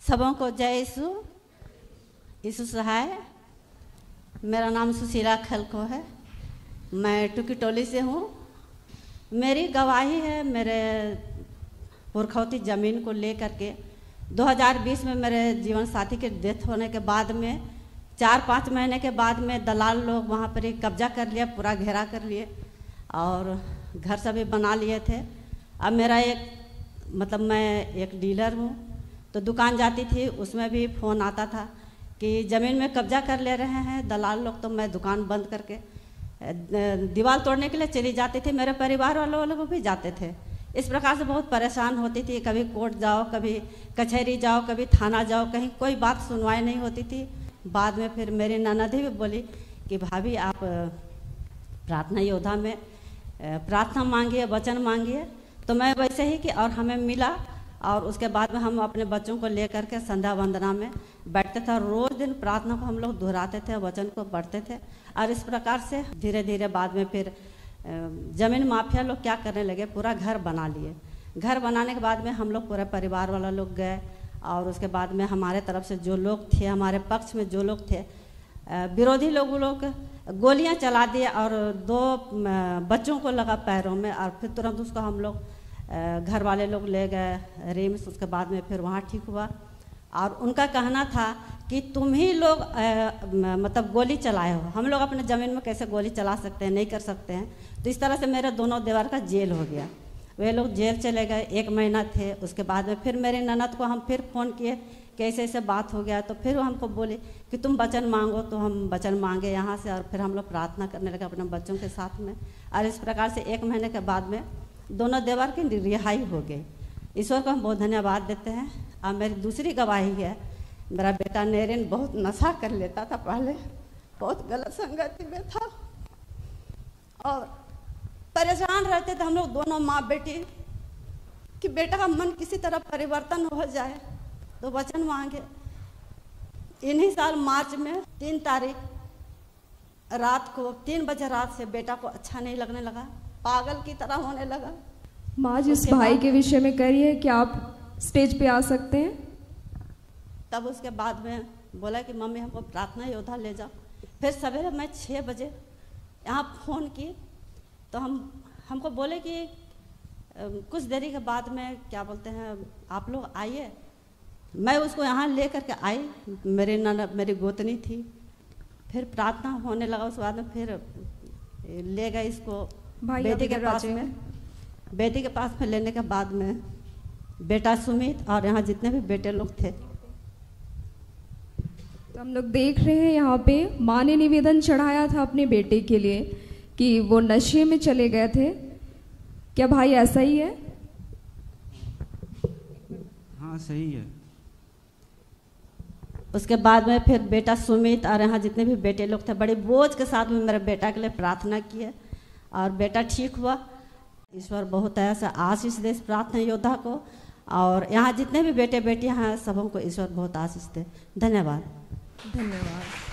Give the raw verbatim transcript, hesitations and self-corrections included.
सबों को जय यीशु यीशु सहाय। मेरा नाम सुशीला खलको है, मैं टुकी टोली से हूँ। मेरी गवाही है मेरे पुरखौती ज़मीन को लेकर के दो हज़ार बीस में मेरे जीवन साथी के डेथ होने के बाद में चार पाँच महीने के बाद में दलाल लोग वहाँ पर ही कब्जा कर लिया, पूरा घेरा कर लिए और घर सभी बना लिए थे। अब मेरा एक मतलब मैं एक डीलर हूँ, तो दुकान जाती थी, उसमें भी फ़ोन आता था कि ज़मीन में कब्जा कर ले रहे हैं दलाल लोग। तो मैं दुकान बंद करके दीवार तोड़ने के लिए चली जाती थी, मेरे परिवार वालों लोग भी जाते थे। इस प्रकार से बहुत परेशान होती थी, कभी कोर्ट जाओ, कभी कचहरी जाओ, कभी थाना जाओ, कहीं कोई बात सुनवाई नहीं होती थी। बाद में फिर मेरी ननद भी बोली कि भाभी आप प्रार्थना योद्धा में प्रार्थना मांगिए, वचन मांगिए। तो मैं वैसे ही कि और हमें मिला, और उसके बाद में हम अपने बच्चों को लेकर के संध्या वंदना में बैठते थे। रोज़ दिन प्रार्थना को हम लोग दोहराते थे, वचन को पढ़ते थे। और इस प्रकार से धीरे धीरे बाद में फिर ज़मीन माफिया लोग क्या करने लगे, पूरा घर बना लिए। घर बनाने के बाद में हम लोग पूरे परिवार वाला लोग गए, और उसके बाद में हमारे तरफ से जो लोग थे, हमारे पक्ष में जो लोग थे, विरोधी लोग लोग गोलियां चला दिए और दो बच्चों को लगा पैरों में, और फिर तुरंत उसको हम लोग घर वाले लोग ले गए रिम्स। उसके बाद में फिर वहाँ ठीक हुआ, और उनका कहना था कि तुम ही लोग आ, मतलब गोली चलाए हो, हम लोग अपने ज़मीन में कैसे गोली चला सकते हैं, नहीं कर सकते हैं। तो इस तरह से मेरे दोनों देवर का जेल हो गया। वे लोग जेल चले गए, एक महीना थे। उसके बाद में फिर मेरी ननद को हम फिर फ़ोन किए कि ऐसे ऐसे बात हो गया। तो फिर वो हमको बोले कि तुम वचन मांगो। तो हम वचन मांगे यहाँ से, और फिर हम लोग प्रार्थना करने लगे अपने बच्चों के साथ में। और इस प्रकार से एक महीने के बाद में दोनों देवर की रिहाई हो गई। ईश्वर को हम बहुत धन्यवाद देते हैं। और मेरी दूसरी गवाही है, मेरा बेटा नेरिन बहुत नशा कर लेता था, पहले बहुत गलत संगति में था और परेशान रहते थे हम लोग दोनों माँ बेटी कि बेटा का मन किसी तरह परिवर्तन हो जाए। तो वचन मांगे। इन्हीं साल मार्च में तीन तारीख रात को तीन बजे रात से बेटा को अच्छा नहीं लगने लगा, पागल की तरह होने लगा। माँ जिस भाई के विषय में करिए, क्या आप स्टेज पे आ सकते हैं? तब उसके बाद में बोला कि मम्मी हमको प्रार्थना योद्धा ले जाओ। फिर सवेरे मैं छः बजे यहाँ फ़ोन की, तो हम हमको बोले कि कुछ देरी के बाद में क्या बोलते हैं आप लोग आइए। मैं उसको यहाँ ले करके आई, मेरे ननद मेरी गोतनी थी। फिर प्रार्थना होने लगा, उसके बाद में फिर ले गए इसको बेटी के पास में। बेटी के पास में लेने के बाद में बेटा सुमित और यहाँ जितने भी बेटे लोग थे। तो हम लोग देख रहे हैं यहाँ पे माँ ने निवेदन चढ़ाया था अपने बेटे के लिए कि वो नशे में चले गए थे। क्या भाई ऐसा ही है? हाँ सही है। उसके बाद में फिर बेटा सुमित और यहाँ जितने भी बेटे लोग थे बड़े बोझ के साथ में मेरे बेटा के लिए प्रार्थना किए, और बेटा ठीक हुआ। ईश्वर बहुत ऐसा आशीष दे इस प्रार्थना योद्धा को, और यहाँ जितने भी बेटे बेटियाँ हैं सबों को ईश्वर बहुत आशीष दे। धन्यवाद। धन्यवाद।